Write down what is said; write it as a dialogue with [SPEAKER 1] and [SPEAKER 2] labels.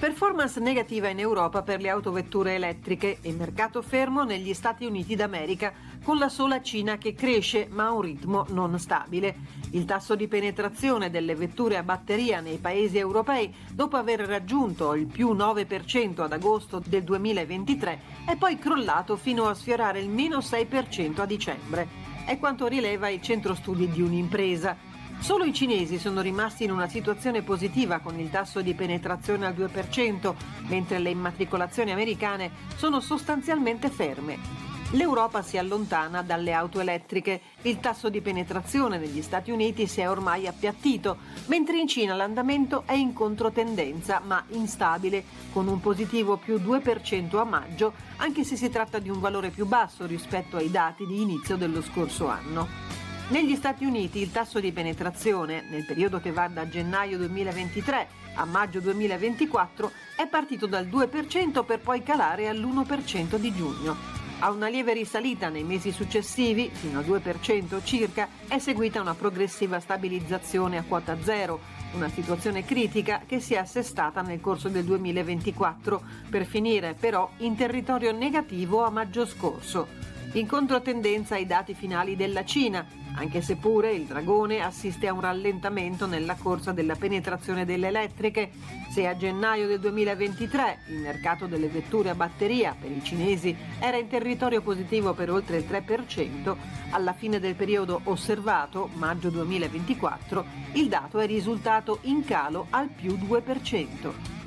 [SPEAKER 1] Performance negativa in Europa per le autovetture elettriche e mercato fermo negli Stati Uniti d'America, con la sola Cina che cresce ma a un ritmo non stabile. Il tasso di penetrazione delle vetture a batteria nei paesi europei, dopo aver raggiunto il più 9% ad agosto del 2023, è poi crollato fino a sfiorare il meno 6% a dicembre. È quanto rileva il centro studi di un'impresa. Solo i cinesi sono rimasti in una situazione positiva con il tasso di penetrazione al 2%, mentre le immatricolazioni americane sono sostanzialmente ferme. L'Europa si allontana dalle auto elettriche. Il tasso di penetrazione negli Stati Uniti si è ormai appiattito, mentre in Cina l'andamento è in controtendenza ma instabile, con un positivo più 2% a maggio, anche se si tratta di un valore più basso rispetto ai dati di inizio dello scorso anno. Negli Stati Uniti il tasso di penetrazione, nel periodo che va da gennaio 2023 a maggio 2024, è partito dal 2% per poi calare all'1% di giugno. A una lieve risalita nei mesi successivi, fino al 2% circa, è seguita una progressiva stabilizzazione a quota zero, una situazione critica che si è assestata nel corso del 2024, per finire però in territorio negativo a maggio scorso. In controtendenza ai dati finali della Cina, anche se pure il dragone assiste a un rallentamento nella corsa della penetrazione delle elettriche. Se a gennaio del 2023 il mercato delle vetture a batteria per i cinesi era in territorio positivo per oltre il 3%, alla fine del periodo osservato, maggio 2024, il dato è risultato in calo al più 2%.